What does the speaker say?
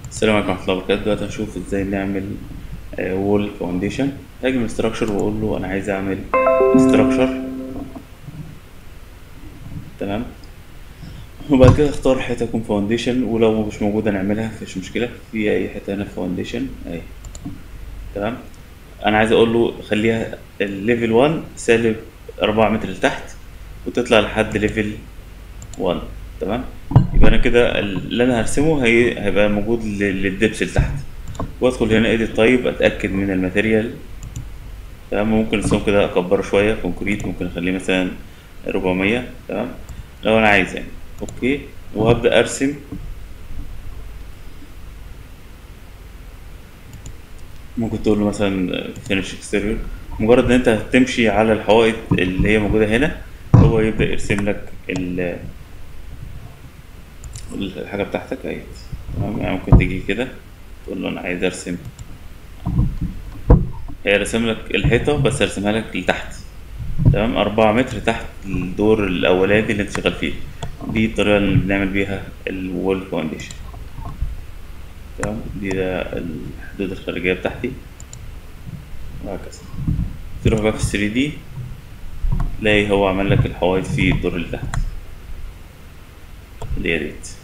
السلام عليكم ورحمة الله وبركاته. دلوقتي هنشوف ازاي نعمل وول فاونديشن. هاجي من structure واقول له انا عايز اعمل structure. تمام. وبعد كده اختار حتة تكون فاونديشن، ولو مش موجودة نعملها مفيش مشكلة في اي حتة هنا فاونديشن اهي. تمام. انا عايز اقول له خليها الليفل 1 سالب 4 متر لتحت وتطلع لحد ليفل 1. تمام. يبقى انا كده اللي انا هرسمه هيبقى موجود للدبس لتحت. وادخل هنا edit طيب اتاكد من الماتيريال. تمام. ممكن الصوم كده اكبره شويه، كونكريت ممكن اخليه مثلا 400. تمام. لو انا عايز يعني. اوكي. وهبدا ارسم. ممكن تقول له مثلا فينش اكستيريور. مجرد ان انت هتمشي على الحوائط اللي هي موجوده هنا، هو يبدا يرسم لك الحاجه بتاعتك اهي. تمام. يعني ممكن تيجي كده تقول له انا عايز ارسم. هي رسم لك الحيطه بس ارسمها لك لتحت. تمام. 4 متر تحت الدور الأولاني اللي أنت شغال فيه. دي الطريقة اللي بنعمل بيها الوول فاونديشن. تمام. ده الحدود الخارجية بتاعتي وهكذا. تروح بقى في 3D تلاقي هو عمل لك الحوايط في الدور اللي تحت اللي هي ديت.